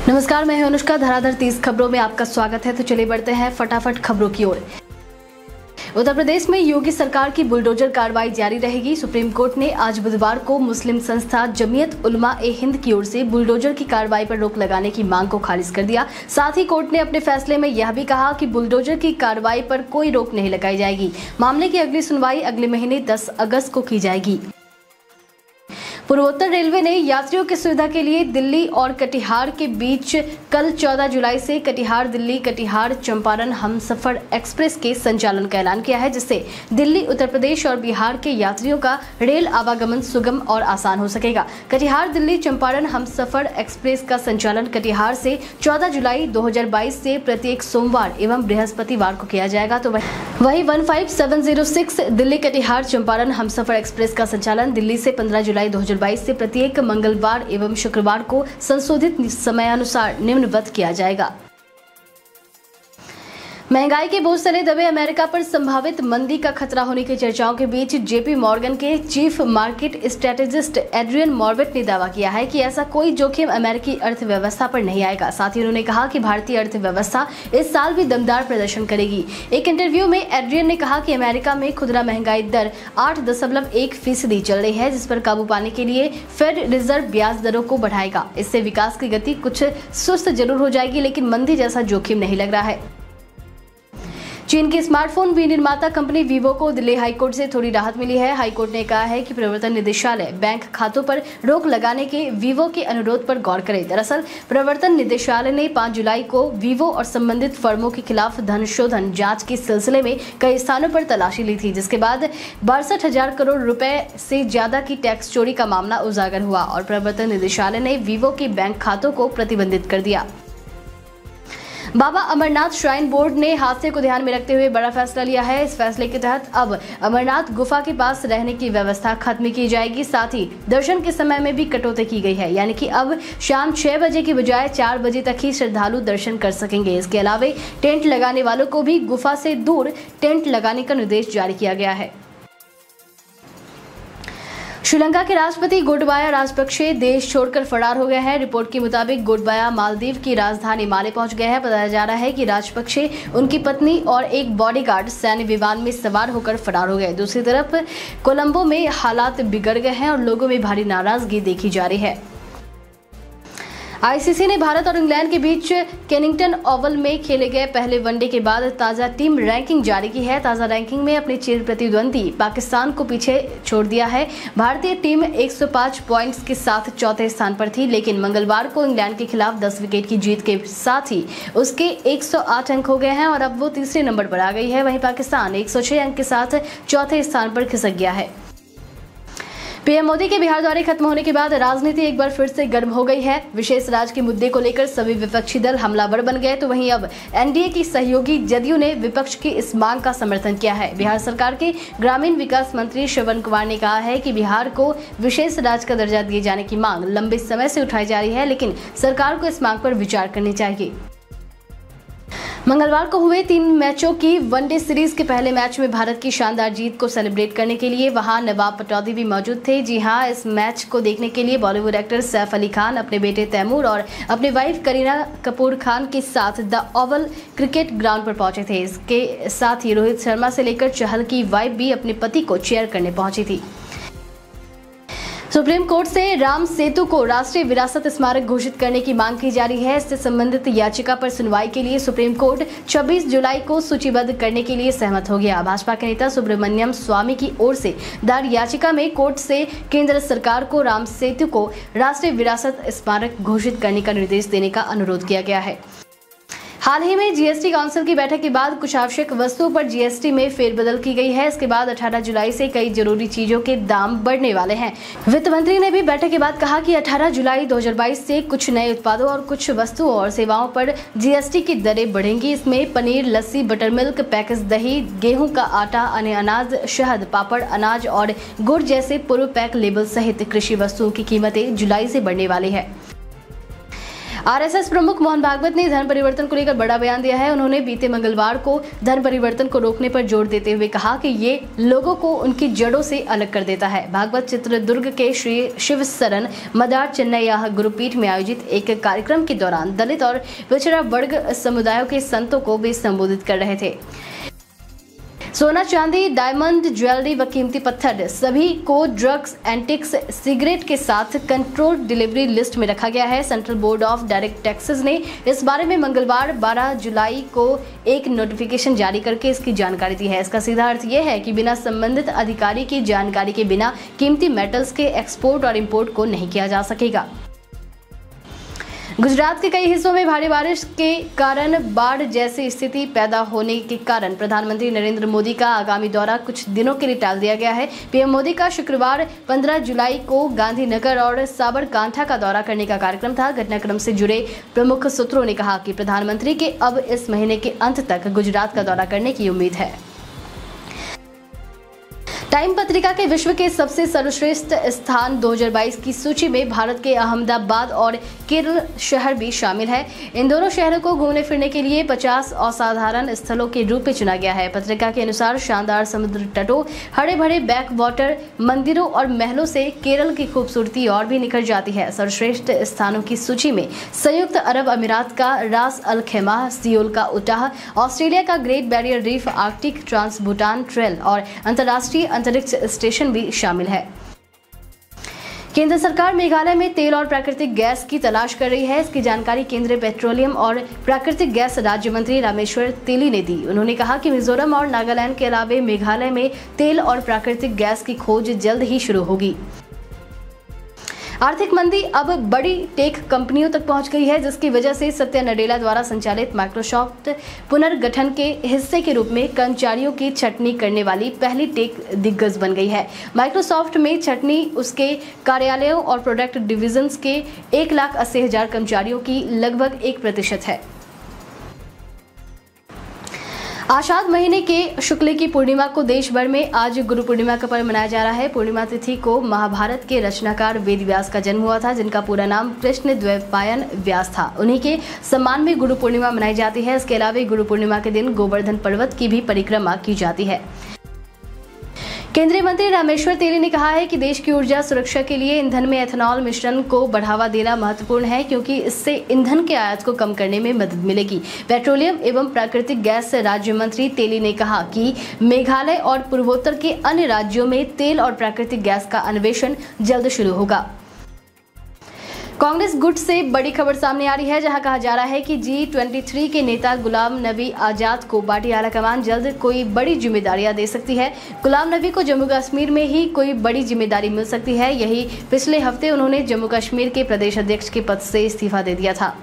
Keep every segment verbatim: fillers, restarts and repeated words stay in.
नमस्कार, मैं हूं अनुष्का। धराधर तीस खबरों में आपका स्वागत है। तो चलिए बढ़ते हैं फटाफट खबरों की ओर। उत्तर प्रदेश में योगी सरकार की बुलडोजर कार्रवाई जारी रहेगी। सुप्रीम कोर्ट ने आज बुधवार को मुस्लिम संस्था जमीयत उलमा ए हिंद की ओर से बुलडोजर की कार्रवाई पर रोक लगाने की मांग को खारिज कर दिया। साथ ही कोर्ट ने अपने फैसले में यह भी कहा कि बुलडोजर की कार्रवाई पर कोई रोक नहीं लगाई जाएगी। मामले की अगली सुनवाई अगले महीने दस अगस्त को की जाएगी। पूर्वोत्तर रेलवे ने यात्रियों की सुविधा के लिए दिल्ली और कटिहार के बीच कल चौदह जुलाई से कटिहार दिल्ली कटिहार चंपारण हमसफर एक्सप्रेस के संचालन का ऐलान किया है, जिससे दिल्ली, उत्तर प्रदेश और बिहार के यात्रियों का रेल आवागमन सुगम और आसान हो सकेगा। कटिहार दिल्ली चंपारण हमसफर एक्सप्रेस का संचालन कटिहार से चौदह जुलाई दो हजार बाईस से प्रत्येक सोमवार एवं बृहस्पतिवार को किया जाएगा। तो वही one five seven zero six Delhi Katihar Champaran Humsafar express का संचालन दिल्ली से पंद्रह जुलाई दो हजार बाईस से प्रत्येक मंगलवार एवं शुक्रवार को संशोधित समयानुसार निम्नवत किया जाएगा। महंगाई के बोझ तले दबे अमेरिका पर संभावित मंदी का खतरा होने की चर्चाओं के बीच जेपी मॉर्गन के chief market strategist Adrian Mowat ने दावा किया है कि ऐसा कोई जोखिम अमेरिकी अर्थव्यवस्था पर नहीं आएगा। साथ ही उन्होंने कहा कि भारतीय अर्थव्यवस्था इस साल भी दमदार प्रदर्शन करेगी। एक इंटरव्यू में एड्रियन ने कहा कि अमेरिका में खुदरा महंगाई दर आठ दशमलव एक फीसदी चल रही है, जिस पर काबू पाने के लिए फेड रिजर्व ब्याज दरों को बढ़ाएगा। इससे विकास की गति कुछ सुस्त जरूर हो जाएगी, लेकिन मंदी जैसा जोखिम नहीं लग रहा है। चीन की स्मार्टफोन विनिर्माता कंपनी वीवो को दिल्ली हाईकोर्ट से थोड़ी राहत मिली है। हाईकोर्ट ने कहा है कि प्रवर्तन निदेशालय बैंक खातों पर रोक लगाने के वीवो के अनुरोध पर गौर करे। दरअसल प्रवर्तन निदेशालय ने पाँच जुलाई को वीवो और संबंधित फर्मों के खिलाफ धन शोधन जांच के सिलसिले में कई स्थानों पर तलाशी ली थी, जिसके बाद बासठ हजार करोड़ रुपए से ज्यादा की टैक्स चोरी का मामला उजागर हुआ और प्रवर्तन निदेशालय ने वीवो के बैंक खातों को प्रतिबंधित कर दिया। बाबा अमरनाथ श्राइन बोर्ड ने हादसे को ध्यान में रखते हुए बड़ा फैसला लिया है। इस फैसले के तहत अब अमरनाथ गुफा के पास रहने की व्यवस्था खत्म की जाएगी। साथ ही दर्शन के समय में भी कटौती की गई है, यानी कि अब शाम छह बजे की बजाय चार बजे तक ही श्रद्धालु दर्शन कर सकेंगे। इसके अलावा टेंट लगाने वालों को भी गुफा से दूर टेंट लगाने का निर्देश जारी किया गया है। श्रीलंका के राष्ट्रपति गोटबाया राजपक्षे देश छोड़कर फरार हो गए हैं। रिपोर्ट के मुताबिक गोटबाया मालदीव की राजधानी माले पहुंच गए हैं। बताया जा रहा है कि राजपक्षे, उनकी पत्नी और एक बॉडीगार्ड सैन्य विमान में सवार होकर फरार हो गए। दूसरी तरफ कोलंबो में हालात बिगड़ गए हैं और लोगों में भारी नाराजगी देखी जा रही है। आईसीसी ने भारत और इंग्लैंड के बीच केनिंगटन ओवल में खेले गए पहले वनडे के बाद ताज़ा टीम रैंकिंग जारी की है। ताज़ा रैंकिंग में अपने चिर प्रतिद्वंदी पाकिस्तान को पीछे छोड़ दिया है। भारतीय टीम एक सौ पाँच पॉइंट्स के साथ चौथे स्थान पर थी, लेकिन मंगलवार को इंग्लैंड के खिलाफ दस विकेट की जीत के साथ ही उसके एक सौ आठ अंक हो गए हैं और अब वो तीसरे नंबर पर आ गई है। वहीं पाकिस्तान एक सौ छह अंक के साथ चौथे स्थान पर खिसक गया है। पीएम मोदी के बिहार दौरे खत्म होने के बाद राजनीति एक बार फिर से गर्म हो गई है। विशेष राज्य के मुद्दे को लेकर सभी विपक्षी दल हमलावर बन गए, तो वहीं अब एनडीए की सहयोगी जदयू ने विपक्ष की इस मांग का समर्थन किया है। बिहार सरकार के ग्रामीण विकास मंत्री श्रवण कुमार ने कहा है कि बिहार को विशेष राज्य का दर्जा दिए जाने की मांग लंबे समय से उठाई जा रही है, लेकिन सरकार को इस मांग पर विचार करनी चाहिए। मंगलवार को हुए तीन मैचों की वनडे सीरीज के पहले मैच में भारत की शानदार जीत को सेलिब्रेट करने के लिए वहां नवाब पटौदी भी मौजूद थे। जी हां, इस मैच को देखने के लिए बॉलीवुड एक्टर सैफ अली खान अपने बेटे तैमूर और अपनी वाइफ करीना कपूर खान के साथ द ओवल क्रिकेट ग्राउंड पर पहुंचे थे। इसके साथ ही रोहित शर्मा से लेकर चहल की वाइफ भी अपने पति को चेयर करने पहुंची थी। सुप्रीम कोर्ट से राम सेतु को राष्ट्रीय विरासत स्मारक घोषित करने की मांग की जा रही है। इससे संबंधित याचिका पर सुनवाई के लिए सुप्रीम कोर्ट छब्बीस जुलाई को सूचीबद्ध करने के लिए सहमत हो गया। भाजपा के नेता सुब्रमण्यम स्वामी की ओर से दायर याचिका में कोर्ट से केंद्र सरकार को राम सेतु को राष्ट्रीय विरासत स्मारक घोषित करने का निर्देश देने का अनुरोध किया गया है। हाल ही में जीएसटी काउंसिल की बैठक के बाद कुछ आवश्यक वस्तुओं पर जीएसटी में फेरबदल की गई है। इसके बाद अठारह जुलाई से कई जरूरी चीजों के दाम बढ़ने वाले हैं। वित्त मंत्री ने भी बैठक के बाद कहा कि अठारह जुलाई दो हजार बाईस से कुछ नए उत्पादों और कुछ वस्तुओं और सेवाओं पर जीएसटी की दरें बढ़ेंगी। इसमें paneer, lassi, buttermilk, package दही, गेहूं का आटा, अन्य अनाज, शहद, पापड़, अनाज और गुड़ जैसे पूर्व पैक लेबल सहित कृषि वस्तुओं की कीमतें जुलाई से बढ़ने वाली है। आरएसएस प्रमुख मोहन भागवत ने धर्म परिवर्तन को लेकर बड़ा बयान दिया है। उन्होंने बीते मंगलवार को धर्म परिवर्तन को रोकने पर जोर देते हुए कहा कि ये लोगों को उनकी जड़ों से अलग कर देता है। भागवत चित्रदुर्ग के श्री शिव शरण मदार चेन्नई गुरुपीठ में आयोजित एक कार्यक्रम के दौरान दलित और पिछड़ा वर्ग समुदायों के संतों को भी संबोधित कर रहे थे। सोना, चांदी, डायमंड, ज्वेलरी व कीमती पत्थर सभी को ड्रग्स, एंटिक्स, सिगरेट के साथ कंट्रोल डिलीवरी लिस्ट में रखा गया है। Central Board of Direct Taxes ने इस बारे में मंगलवार बारह जुलाई को एक नोटिफिकेशन जारी करके इसकी जानकारी दी है। इसका सीधा अर्थ यह है कि बिना संबंधित अधिकारी की जानकारी के बिना कीमती मेटल्स के एक्सपोर्ट और इंपोर्ट को नहीं किया जा सकेगा। गुजरात के कई हिस्सों में भारी बारिश के कारण बाढ़ जैसी स्थिति पैदा होने के कारण प्रधानमंत्री नरेंद्र मोदी का आगामी दौरा कुछ दिनों के लिए टाल दिया गया है। पीएम मोदी का शुक्रवार पंद्रह जुलाई को गांधीनगर और साबरकांठा का दौरा करने का कार्यक्रम था। घटनाक्रम से जुड़े प्रमुख सूत्रों ने कहा कि प्रधानमंत्री के अब इस महीने के अंत तक गुजरात का दौरा करने की उम्मीद है। टाइम पत्रिका के विश्व के सबसे सर्वश्रेष्ठ स्थान दो हज़ार बाईस की सूची में भारत के अहमदाबाद और केरल शहर भी शामिल है। इन दोनों शहरों को घूमने फिरने के लिए पचास असाधारण स्थलों के रूप में चुना गया है। पत्रिका के अनुसार शानदार समुद्र तटों, हरे भरे बैक वाटर, मंदिरों और महलों से केरल की खूबसूरती और भी निखर जाती है। सर्वश्रेष्ठ स्थानों की सूची में संयुक्त अरब अमीरात का रास अल खेमा, सियोल का उटाह, ऑस्ट्रेलिया का Great Barrier Reef, Arctic Trans Bhutan Trail और अंतर्राष्ट्रीय अंतरिक्ष स्टेशन भी शामिल है। केंद्र सरकार मेघालय में तेल और प्राकृतिक गैस की तलाश कर रही है। इसकी जानकारी केंद्रीय पेट्रोलियम और प्राकृतिक गैस राज्य मंत्री रामेश्वर तेली ने दी। उन्होंने कहा कि मिजोरम और नागालैंड के अलावा मेघालय में तेल और प्राकृतिक गैस की खोज जल्द ही शुरू होगी। आर्थिक मंदी अब बड़ी टेक कंपनियों तक पहुंच गई है, जिसकी वजह से सत्या नडेला द्वारा संचालित माइक्रोसॉफ्ट पुनर्गठन के हिस्से के रूप में कर्मचारियों की छटनी करने वाली पहली टेक दिग्गज बन गई है। माइक्रोसॉफ्ट में छटनी उसके कार्यालयों और प्रोडक्ट डिविजन्स के एक लाख अस्सी हजार कर्मचारियों की लगभग एक प्रतिशत है। आषाढ़ महीने के शुक्ल की पूर्णिमा को देश भर में आज गुरु पूर्णिमा का पर्व मनाया जा रहा है। पूर्णिमा तिथि को महाभारत के रचनाकार वेद व्यास का जन्म हुआ था, जिनका पूरा नाम कृष्ण द्वैपायन व्यास था। उन्हीं के सम्मान में गुरु पूर्णिमा मनाई जाती है। इसके अलावा गुरु पूर्णिमा के दिन गोवर्धन पर्वत की भी परिक्रमा की जाती है। केंद्रीय मंत्री रामेश्वर तेली ने कहा है कि देश की ऊर्जा सुरक्षा के लिए ईंधन में एथेनॉल मिश्रण को बढ़ावा देना महत्वपूर्ण है, क्योंकि इससे ईंधन के आयात को कम करने में मदद मिलेगी। पेट्रोलियम एवं प्राकृतिक गैस राज्य मंत्री तेली ने कहा कि मेघालय और पूर्वोत्तर के अन्य राज्यों में तेल और प्राकृतिक गैस का अन्वेषण जल्द शुरू होगा। कांग्रेस गुट से बड़ी खबर सामने आ रही है, जहां कहा जा रहा है कि जी तेईस के नेता गुलाम नबी आजाद को पार्टी आलाकमान जल्द कोई बड़ी जिम्मेदारियां दे सकती है। गुलाम नबी को जम्मू कश्मीर में ही कोई बड़ी जिम्मेदारी मिल सकती है। यही पिछले हफ्ते उन्होंने जम्मू कश्मीर के प्रदेश अध्यक्ष के पद से इस्तीफा दे दिया था।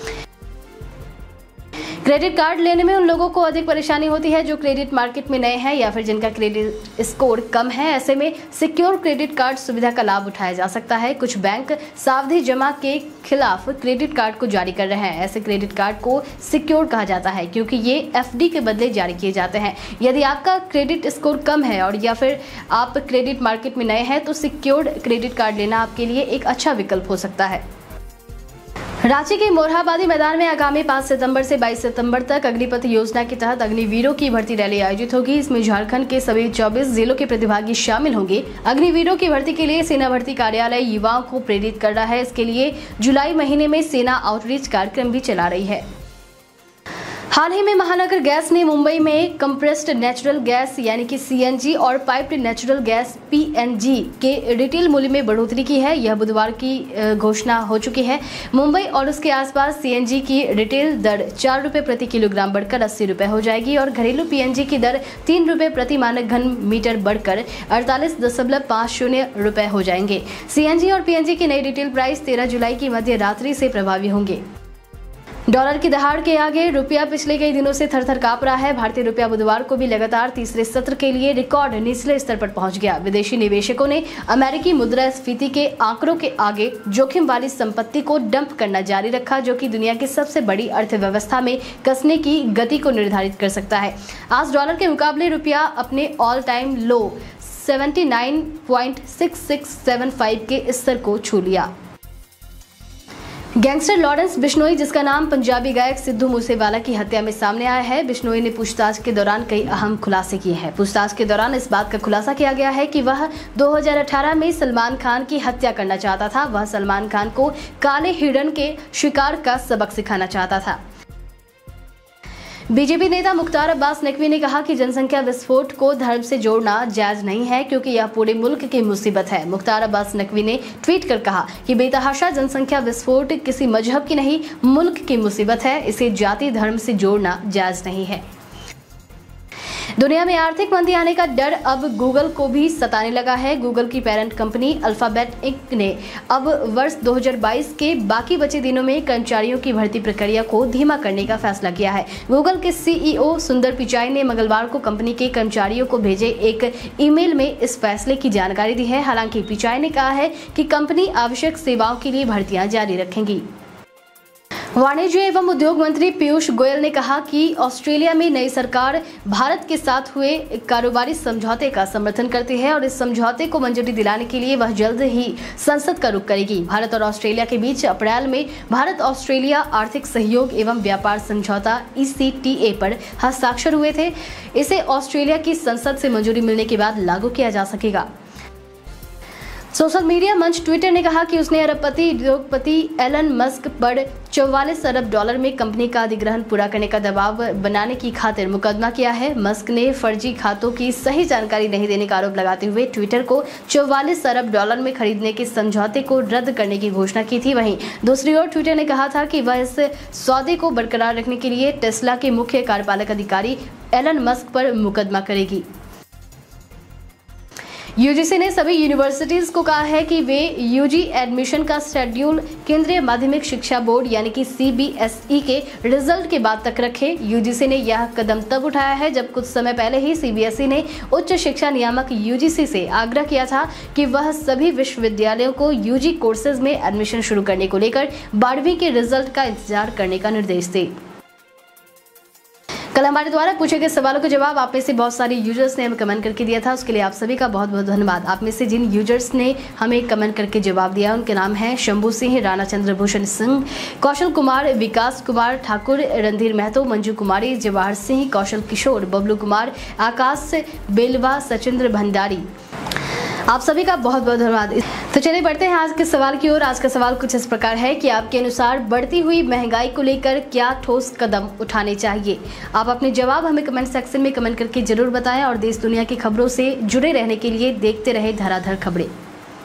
क्रेडिट कार्ड लेने में उन लोगों को अधिक परेशानी होती है जो क्रेडिट मार्केट में नए हैं या फिर जिनका क्रेडिट स्कोर कम है। ऐसे में सिक्योर क्रेडिट कार्ड सुविधा का लाभ उठाया जा सकता है। कुछ बैंक सावधि जमा के खिलाफ क्रेडिट कार्ड को जारी कर रहे हैं। ऐसे क्रेडिट कार्ड को सिक्योर कहा जाता है, क्योंकि ये एफडी के बदले जारी किए जाते हैं। यदि आपका क्रेडिट स्कोर कम है और या फिर आप क्रेडिट मार्केट में नए हैं, तो सिक्योर्ड क्रेडिट कार्ड लेना आपके लिए एक अच्छा विकल्प हो सकता है। रांची के मोरहाबादी मैदान में आगामी पाँच सितंबर से बाईस सितंबर तक अग्निपथ योजना के तहत अग्निवीरों की भर्ती रैली आयोजित होगी। इसमें झारखंड के सभी चौबीस जिलों के प्रतिभागी शामिल होंगे। अग्निवीरों की भर्ती के लिए सेना भर्ती कार्यालय युवाओं को प्रेरित कर रहा है। इसके लिए जुलाई महीने में सेना आउटरीच कार्यक्रम भी चला रही है। हाल ही में महानगर गैस ने मुंबई में कंप्रेस्ड नेचुरल गैस यानी कि सीएनजी और पाइप्ड नेचुरल गैस पीएनजी के रिटेल मूल्य में बढ़ोतरी की है। यह बुधवार की घोषणा हो चुकी है। मुंबई और उसके आसपास सीएनजी की रिटेल दर चार रुपए प्रति किलोग्राम बढ़कर अस्सी रुपए हो जाएगी और घरेलू पीएनजी की दर तीन रुपए प्रति मानक घन मीटर बढ़कर अड़तालीस दशमलव पाँच शून्य रुपए हो जाएंगे। सीएनजी और पीएनजी की नई रिटेल प्राइस तेरह जुलाई की मध्य रात्रि से प्रभावी होंगे। डॉलर की दहाड़ के आगे रुपया पिछले कई दिनों से थरथर कांप रहा है। भारतीय रुपया बुधवार को भी लगातार तीसरे सत्र के लिए रिकॉर्ड निचले स्तर पर पहुंच गया। विदेशी निवेशकों ने अमेरिकी मुद्रास्फीति के आंकड़ों के आगे जोखिम वाली संपत्ति को डंप करना जारी रखा, जो कि दुनिया की सबसे बड़ी अर्थव्यवस्था में कसने की गति को निर्धारित कर सकता है। आज डॉलर के मुकाबले रुपया अपने ऑल टाइम लो उन्यासी पॉइंट छह छह सात पाँच के स्तर को छू लिया। गैंगस्टर लॉरेंस बिश्नोई, जिसका नाम पंजाबी गायक सिद्धू मूसेवाला की हत्या में सामने आया है, बिश्नोई ने पूछताछ के दौरान कई अहम खुलासे किए हैं। पूछताछ के दौरान इस बात का खुलासा किया गया है कि वह दो हज़ार अठारह में सलमान खान की हत्या करना चाहता था। वह सलमान खान को काले हिरण के शिकार का सबक सिखाना चाहता था। बीजेपी नेता मुख्तार अब्बास नकवी ने कहा कि जनसंख्या विस्फोट को धर्म से जोड़ना जायज नहीं है, क्योंकि यह पूरे मुल्क की मुसीबत है। मुख्तार अब्बास नकवी ने ट्वीट कर कहा कि बेतहाशा जनसंख्या विस्फोट किसी मजहब की नहीं, मुल्क की मुसीबत है। इसे जाति धर्म से जोड़ना जायज नहीं है। दुनिया में आर्थिक मंदी आने का डर अब गूगल को भी सताने लगा है। गूगल की पेरेंट कंपनी अल्फाबेट इंक ने अब वर्ष दो हज़ार बाईस के बाकी बचे दिनों में कर्मचारियों की भर्ती प्रक्रिया को धीमा करने का फैसला किया है। गूगल के सीईओ सुंदर पिचाई ने मंगलवार को कंपनी के कर्मचारियों को भेजे एक ईमेल में इस फैसले की जानकारी दी है। हालांकि पिचाई ने कहा है कि कंपनी आवश्यक सेवाओं के लिए भर्तियां जारी रखेंगी। वाणिज्य एवं उद्योग मंत्री पीयूष गोयल ने कहा कि ऑस्ट्रेलिया में नई सरकार भारत के साथ हुए कारोबारी समझौते का समर्थन करती है और इस समझौते को मंजूरी दिलाने के लिए वह जल्द ही संसद का रुख करेगी। भारत और ऑस्ट्रेलिया के बीच अप्रैल में भारत ऑस्ट्रेलिया आर्थिक सहयोग एवं व्यापार समझौता ई सी टी ए पर हस्ताक्षर हुए थे। इसे ऑस्ट्रेलिया की संसद से मंजूरी मिलने के बाद लागू किया जा सकेगा। सोशल मीडिया मंच ट्विटर ने कहा कि उसने अरबपति उद्योगपति एलन मस्क पर चौवालीस अरब डॉलर में कंपनी का अधिग्रहण पूरा करने का दबाव बनाने की खातिर मुकदमा किया है। मस्क ने फर्जी खातों की सही जानकारी नहीं देने का आरोप लगाते हुए ट्विटर को चौवालीस अरब डॉलर में खरीदने के समझौते को रद्द करने की घोषणा की थी। वहीं दूसरी ओर ट्विटर ने कहा था कि वह इस सौदे को बरकरार रखने के लिए टेस्ला के मुख्य कार्यपालक अधिकारी एलन मस्क पर मुकदमा करेगी। यूजीसी ने सभी यूनिवर्सिटीज को कहा है कि वे यूजी एडमिशन का शेड्यूल केंद्रीय माध्यमिक शिक्षा बोर्ड यानी कि सी बी एस ई के रिजल्ट के बाद तक रखें। यूजीसी ने यह कदम तब उठाया है जब कुछ समय पहले ही सी बी एस ई ने उच्च शिक्षा नियामक यूजीसी से आग्रह किया था कि वह सभी विश्वविद्यालयों को यूजी कोर्सेज में एडमिशन शुरू करने को लेकर बारहवीं के रिजल्ट का इंतजार करने का निर्देश दे। कल हमारे द्वारा पूछे गए सवालों के जवाब आप में से बहुत सारे यूजर्स ने हमें कमेंट करके दिया था, उसके लिए आप सभी का बहुत बहुत धन्यवाद। आप में से जिन यूजर्स ने हमें कमेंट करके जवाब दिया उनके नाम हैं शंभू सिंह, राणा चंद्रभूषण सिंह, कौशल कुमार, विकास कुमार ठाकुर, रणधीर महतो, मंजू कुमारी, जवाहर सिंह, कौशल किशोर, बबलू कुमार, आकाश बेलवा, सचिंद्र भंडारी। आप सभी का बहुत बहुत धन्यवाद। तो चलिए बढ़ते हैं आज के सवाल की ओर। आज का सवाल कुछ इस प्रकार है कि आपके अनुसार बढ़ती हुई महंगाई को लेकर क्या ठोस कदम उठाने चाहिए। आप अपने जवाब हमें कमेंट सेक्शन में कमेंट करके जरूर बताएं और देश दुनिया की खबरों से जुड़े रहने के लिए देखते रहे धराधर खबरें।